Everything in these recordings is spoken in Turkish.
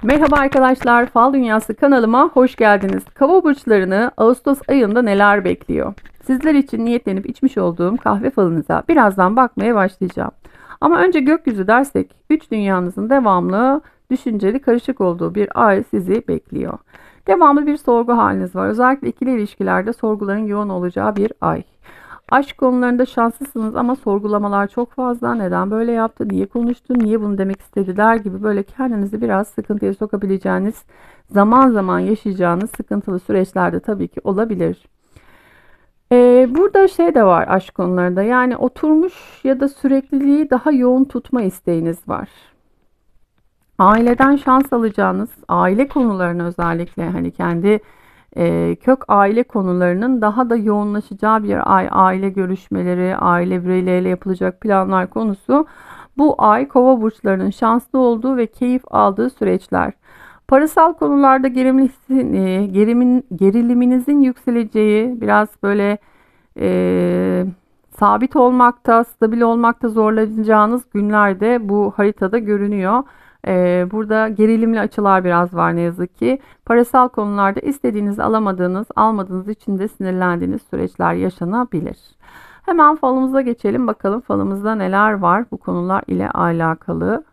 Merhaba arkadaşlar, Fal Dünyası kanalıma hoş geldiniz. Kova burçlarını Ağustos ayında neler bekliyor? Sizler için niyetlenip içmiş olduğum kahve falınıza birazdan bakmaya başlayacağım. Ama önce gökyüzü dersek, 3 dünyanızın devamlı, düşünceli, karışık olduğu bir ay sizi bekliyor. Devamlı bir sorgu haliniz var. Özellikle ikili ilişkilerde sorguların yoğun olacağı bir ay. Aşk konularında şanslısınız ama sorgulamalar çok fazla. Neden böyle yaptı? Niye konuştu? Niye bunu demek istedi der gibi böyle kendinizi biraz sıkıntıya sokabileceğiniz, zaman zaman yaşayacağınız sıkıntılı süreçlerde tabii ki olabilir. Burada şey de var aşk konularında. Yani oturmuş ya da sürekliliği daha yoğun tutma isteğiniz var. Aileden şans alacağınız, aile konularını özellikle hani kendi kök aile konularının daha da yoğunlaşacağı bir ay. Aile görüşmeleri, aile bireyleriyle yapılacak planlar konusu bu ay kova burçlarının şanslı olduğu ve keyif aldığı süreçler. Parasal konularda geriliminizin yükseleceği, biraz böyle e, sabit olmakta, stabil olmakta zorlanacağınız günlerde bu haritada görünüyor. Burada gerilimli açılar biraz var ne yazık ki. Parasal konularda istediğinizi alamadığınız, almadığınız için de sinirlendiğiniz süreçler yaşanabilir. Hemen falımıza geçelim. Bakalım falımızda neler var bu konular ile alakalı.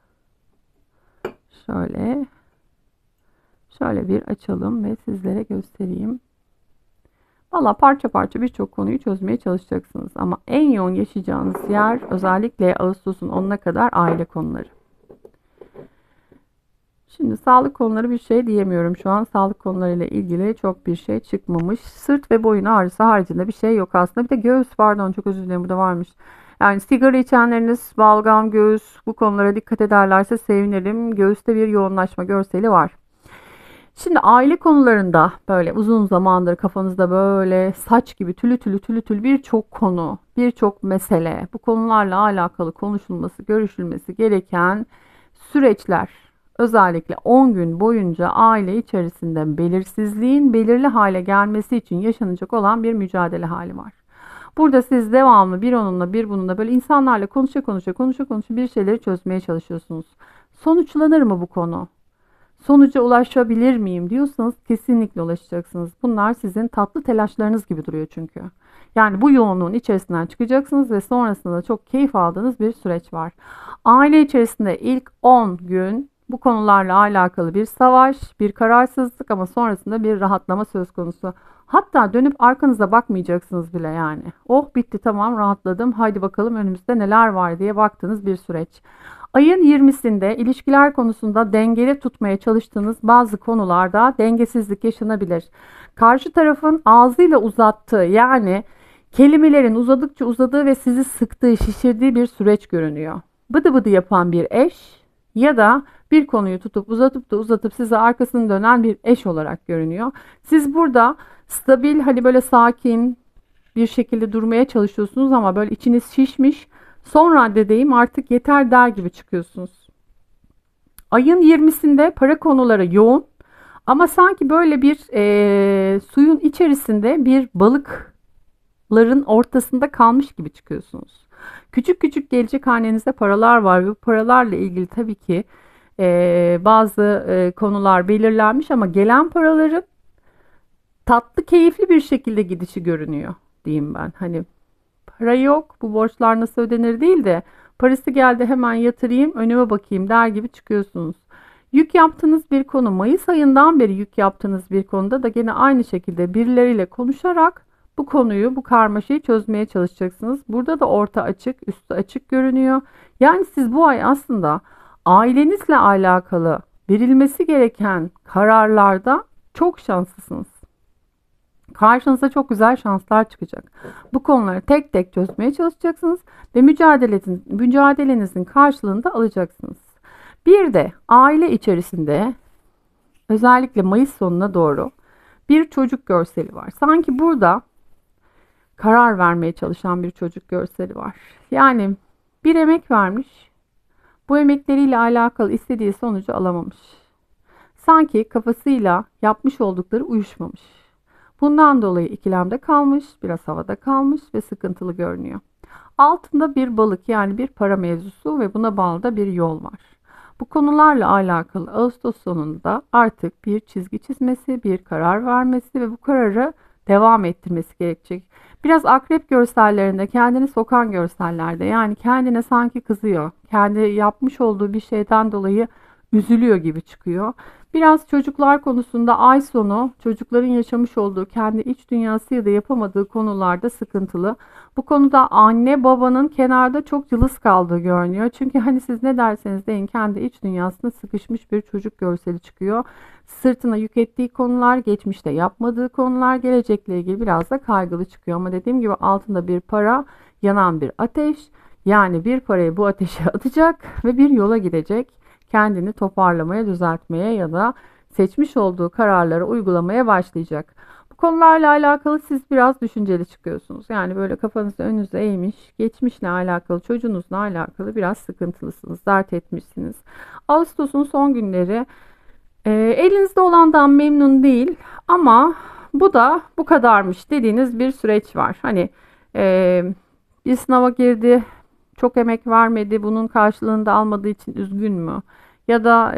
Şöyle, şöyle bir açalım ve sizlere göstereyim. Valla parça parça birçok konuyu çözmeye çalışacaksınız. Ama en yoğun yaşayacağınız yer özellikle Ağustos'un 10'una kadar aile konuları. Şimdi sağlık konuları bir şey diyemiyorum şu an. Sağlık konularıyla ilgili çok bir şey çıkmamış. Sırt ve boyun ağrısı haricinde bir şey yok aslında. Bir de göğüs, pardon çok özür dilerim, burada varmış. Yani sigara içenleriniz balgam, göğüs bu konulara dikkat ederlerse sevinirim. Göğüste bir yoğunlaşma görseli var. Şimdi aile konularında böyle uzun zamandır kafanızda böyle saç gibi tülü tülü birçok konu, birçok mesele, bu konularla alakalı konuşulması, görüşülmesi gereken süreçler. Özellikle 10 gün boyunca aile içerisinde belirsizliğin belirli hale gelmesi için yaşanacak olan bir mücadele hali var. Burada siz devamlı bir onunla bir bununla böyle insanlarla konuşa bir şeyleri çözmeye çalışıyorsunuz. Sonuçlanır mı bu konu? Sonuca ulaşabilir miyim diyorsanız kesinlikle ulaşacaksınız. Bunlar sizin tatlı telaşlarınız gibi duruyor çünkü. Yani bu yoğunluğun içerisinden çıkacaksınız ve sonrasında çok keyif aldığınız bir süreç var. Aile içerisinde ilk 10 gün bu konularla alakalı bir savaş, bir kararsızlık ama sonrasında bir rahatlama söz konusu. Hatta dönüp arkanıza bakmayacaksınız bile yani. Oh bitti, tamam, rahatladım. Haydi bakalım önümüzde neler var diye baktığınız bir süreç. Ayın 20'sinde ilişkiler konusunda dengeli tutmaya çalıştığınız bazı konularda dengesizlik yaşanabilir. Karşı tarafın ağzıyla uzattığı, yani kelimelerin uzadıkça uzadığı ve sizi sıktığı, şişirdiği bir süreç görünüyor. Bıdı bıdı yapan bir eş ya da bir konuyu tutup uzatıp size arkasını dönen bir eş olarak görünüyor. Siz burada stabil, hani böyle sakin bir şekilde durmaya çalışıyorsunuz ama böyle içiniz şişmiş. Son raddedeyim artık yeter der gibi çıkıyorsunuz. Ayın 20'sinde para konuları yoğun ama sanki böyle bir suyun içerisinde bir balıkların ortasında kalmış gibi çıkıyorsunuz. Küçük küçük gelecek hanenize paralar var ve bu paralarla ilgili tabii ki bazı konular belirlenmiş ama gelen paraların tatlı, keyifli bir şekilde gidişi görünüyor diyeyim ben. Hani para yok, bu borçlar nasıl ödenir değil de parası geldi hemen yatırayım, önüme bakayım der gibi çıkıyorsunuz. Yük yaptığınız bir konu, Mayıs ayından beri yük yaptığınız bir konuda da gene aynı şekilde birileriyle konuşarak bu konuyu, bu karmaşayı çözmeye çalışacaksınız. Burada da orta açık, üstü açık görünüyor. Yani siz bu ay aslında ailenizle alakalı verilmesi gereken kararlarda çok şanslısınız. Karşınıza çok güzel şanslar çıkacak. Bu konuları tek tek çözmeye çalışacaksınız ve mücadelenizin karşılığını da alacaksınız. Bir de aile içerisinde özellikle Mayıs sonuna doğru bir çocuk görseli var. Sanki burada karar vermeye çalışan bir çocuk görseli var. Yani bir emek vermiş, bu emekleriyle alakalı istediği sonucu alamamış. Sanki kafasıyla yapmış oldukları uyuşmamış. Bundan dolayı ikilemde kalmış, biraz havada kalmış ve sıkıntılı görünüyor. Altında bir balık, yani bir para mevzusu ve buna bağlı da bir yol var. Bu konularla alakalı Ağustos sonunda artık bir çizgi çizmesi, bir karar vermesi ve bu kararı devam ettirmesi gerekecek. Biraz akrep görsellerinde, kendini sokan görsellerde, yani kendine sanki kızıyor, kendi yapmış olduğu bir şeyden dolayı üzülüyor gibi çıkıyor. Biraz çocuklar konusunda ay sonu çocukların yaşamış olduğu kendi iç dünyası ya da yapamadığı konularda sıkıntılı. Bu konuda anne babanın kenarda çok cılız kaldığı görünüyor. Çünkü hani siz ne derseniz deyin kendi iç dünyasında sıkışmış bir çocuk görseli çıkıyor. Sırtına yük ettiği konular, geçmişte yapmadığı konular, gelecekle ilgili biraz da kaygılı çıkıyor. Ama dediğim gibi altında bir para, yanan bir ateş. Yani bir parayı bu ateşe atacak ve bir yola gidecek. Kendini toparlamaya, düzeltmeye ya da seçmiş olduğu kararları uygulamaya başlayacak. Bu konularla alakalı siz biraz düşünceli çıkıyorsunuz. Yani böyle kafanızı önünüze eğmiş, geçmişle alakalı, çocuğunuzla alakalı biraz sıkıntılısınız, dert etmişsiniz. Ağustos'un son günleri elinizde olandan memnun değil ama bu da bu kadarmış dediğiniz bir süreç var. Hani e, bir sınava girdi, çok emek vermedi, bunun karşılığını da almadığı için üzgün mü? Ya da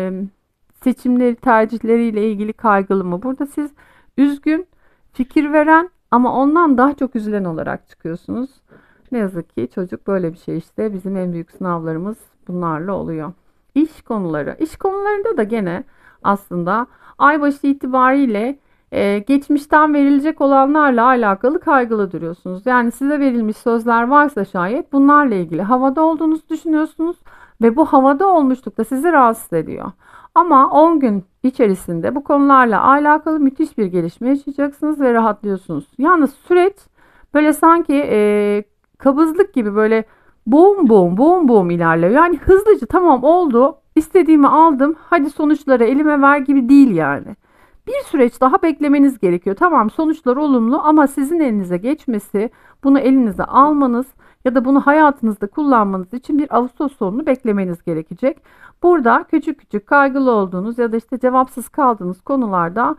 seçimleri, tercihleriyle ilgili kaygılı mı? Burada siz üzgün, fikir veren ama ondan daha çok üzülen olarak çıkıyorsunuz. Ne yazık ki çocuk böyle bir şey işte. Bizim en büyük sınavlarımız bunlarla oluyor. İş konuları. İş konularında da gene aslında aybaşı itibariyle geçmişten verilecek olanlarla alakalı kaygılı duruyorsunuz. Yani size verilmiş sözler varsa şayet bunlarla ilgili havada olduğunuzu düşünüyorsunuz ve bu havada olmuşluk da sizi rahatsız ediyor. Ama 10 gün içerisinde bu konularla alakalı müthiş bir gelişme yaşayacaksınız ve rahatlıyorsunuz. Yalnız süreç böyle sanki kabızlık gibi böyle boom boom boom boom ilerliyor. Yani hızlıca tamam oldu, istediğimi aldım, hadi sonuçları elime ver gibi değil yani. Bir süreç daha beklemeniz gerekiyor. Tamam sonuçlar olumlu ama sizin elinize geçmesi, bunu elinize almanız ya da bunu hayatınızda kullanmanız için bir Ağustos sonunu beklemeniz gerekecek. Burada küçük küçük kaygılı olduğunuz ya da işte cevapsız kaldığınız konularda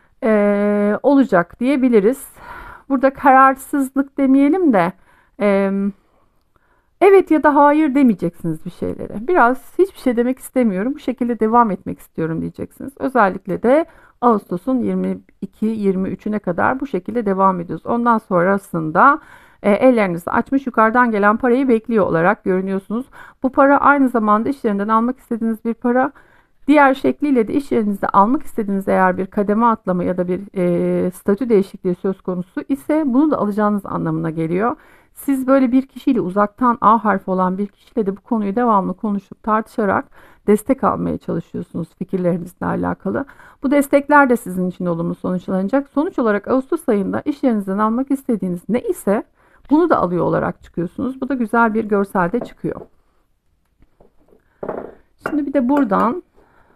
olacak diyebiliriz. Burada kararsızlık demeyelim de evet ya da hayır demeyeceksiniz bir şeylere. Biraz hiçbir şey demek istemiyorum, bu şekilde devam etmek istiyorum diyeceksiniz. Özellikle de Ağustos'un 22-23'üne kadar bu şekilde devam ediyoruz. Ondan sonrasında ellerinizi açmış yukarıdan gelen parayı bekliyor olarak görünüyorsunuz. Bu para aynı zamanda iş yerinden almak istediğiniz bir para. Diğer şekliyle de iş yerinizde almak istediğiniz eğer bir kademe atlama ya da bir statü değişikliği söz konusu ise bunu da alacağınız anlamına geliyor. Siz böyle bir kişiyle uzaktan A harfi olan bir kişiyle de bu konuyu devamlı konuşup tartışarak destek almaya çalışıyorsunuz fikirlerinizle alakalı. Bu destekler de sizin için olumlu sonuçlanacak. Sonuç olarak Ağustos ayında iş yerinizden almak istediğiniz ne ise bunu da alıyor olarak çıkıyorsunuz. Bu da güzel bir görselde çıkıyor. Şimdi bir de buradan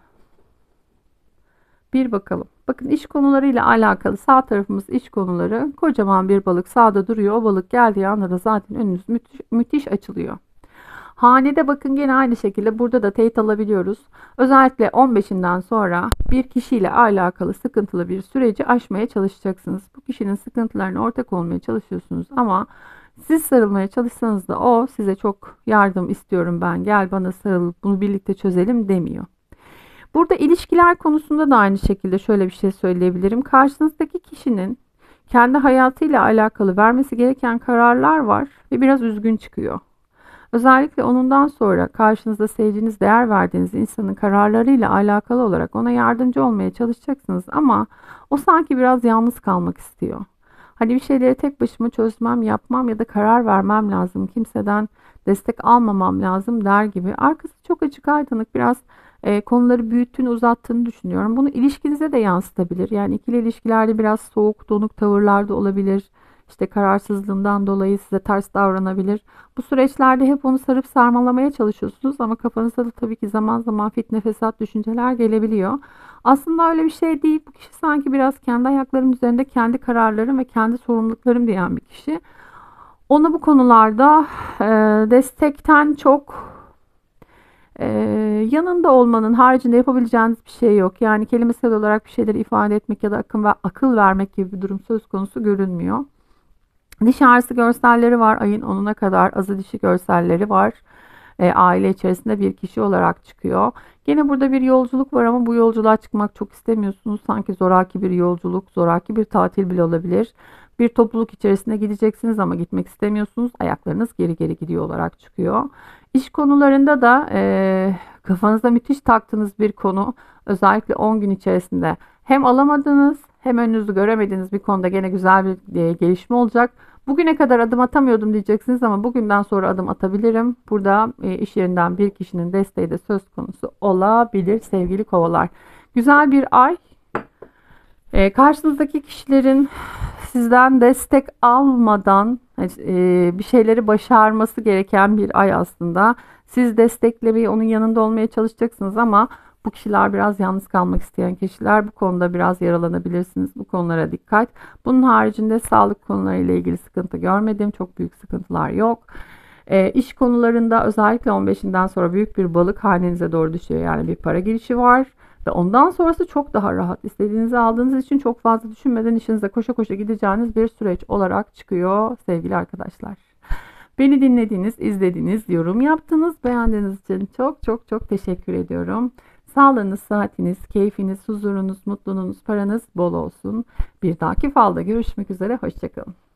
bir bakalım. Bakın iş konularıyla alakalı sağ tarafımız iş konuları. Kocaman bir balık sağda duruyor. O balık geldiği anda da zaten önünüz müthiş açılıyor. Hanede bakın gene aynı şekilde burada da teyit alabiliyoruz. Özellikle 15'inden sonra bir kişiyle alakalı sıkıntılı bir süreci aşmaya çalışacaksınız. Bu kişinin sıkıntılarına ortak olmaya çalışıyorsunuz ama siz sarılmaya çalışsanız da o size çok yardım istiyorum ben, gel bana sarıl, bunu birlikte çözelim demiyor. Burada ilişkiler konusunda da aynı şekilde şöyle bir şey söyleyebilirim. Karşınızdaki kişinin kendi hayatıyla alakalı vermesi gereken kararlar var ve biraz üzgün çıkıyor. Özellikle onundan sonra karşınızda sevdiğiniz, değer verdiğiniz insanın kararlarıyla alakalı olarak ona yardımcı olmaya çalışacaksınız ama o sanki biraz yalnız kalmak istiyor. Hani bir şeyleri tek başıma çözmem, yapmam ya da karar vermem lazım. Kimseden destek almamam lazım der gibi. Arkası çok açık aydınlık, biraz konuları büyüttüğünü, uzattığını düşünüyorum. Bunu ilişkinize de yansıtabilir. Yani ikili ilişkilerde biraz soğuk, donuk tavırlarda olabilir. İşte kararsızlığından dolayı size ters davranabilir. Bu süreçlerde hep onu sarıp sarmalamaya çalışıyorsunuz ama kafanızda da tabii ki zaman zaman fitne fesat düşünceler gelebiliyor. Aslında öyle bir şey değil. Bu kişi sanki biraz kendi ayaklarım üzerinde kendi kararlarım ve kendi sorumluluklarım diyen bir kişi. Ona bu konularda destekten çok yanında olmanın haricinde yapabileceğiniz bir şey yok. Yani kelimesel olarak bir şeyleri ifade etmek ya da akıl vermek gibi bir durum söz konusu görünmüyor. Diş ağrısı görselleri var. Ayın 10'una kadar azı dişi görselleri var. aile içerisinde bir kişi olarak çıkıyor. Gene burada bir yolculuk var ama bu yolculuğa çıkmak çok istemiyorsunuz. Sanki zoraki bir yolculuk, zoraki bir tatil bile olabilir. Bir topluluk içerisinde gideceksiniz ama gitmek istemiyorsunuz. Ayaklarınız geri geri gidiyor olarak çıkıyor. İş konularında da kafanızda müthiş taktığınız bir konu, özellikle 10 gün içerisinde hem alamadığınız hem önünüzü göremediğiniz bir konuda gene güzel bir gelişme olacak. Bugüne kadar adım atamıyordum diyeceksiniz ama bugünden sonra adım atabilirim. Burada iş yerinden bir kişinin desteği de söz konusu olabilir sevgili kovalar. Güzel bir ay. Karşınızdaki kişilerin sizden destek almadan bir şeyleri başarması gereken bir ay aslında. Siz desteklemeyi, onun yanında olmaya çalışacaksınız ama bu kişiler biraz yalnız kalmak isteyen kişiler. Bu konuda biraz yaralanabilirsiniz. Bu konulara dikkat. Bunun haricinde sağlık konularıyla ilgili sıkıntı görmedim. Çok büyük sıkıntılar yok. İş konularında özellikle 15'inden sonra büyük bir balık hanenize doğru düşüyor. Yani bir para girişi var. Ve ondan sonrası çok daha rahat. İstediğinizi aldığınız için çok fazla düşünmeden işinize koşa koşa gideceğiniz bir süreç olarak çıkıyor sevgili arkadaşlar. Beni dinlediğiniz, izlediğiniz, yorum yaptınız, beğendiğiniz için çok çok çok teşekkür ediyorum. Sağlığınız, sıhhatiniz, keyfiniz, huzurunuz, mutluluğunuz, paranız bol olsun. Bir dahaki falda görüşmek üzere. Hoşçakalın.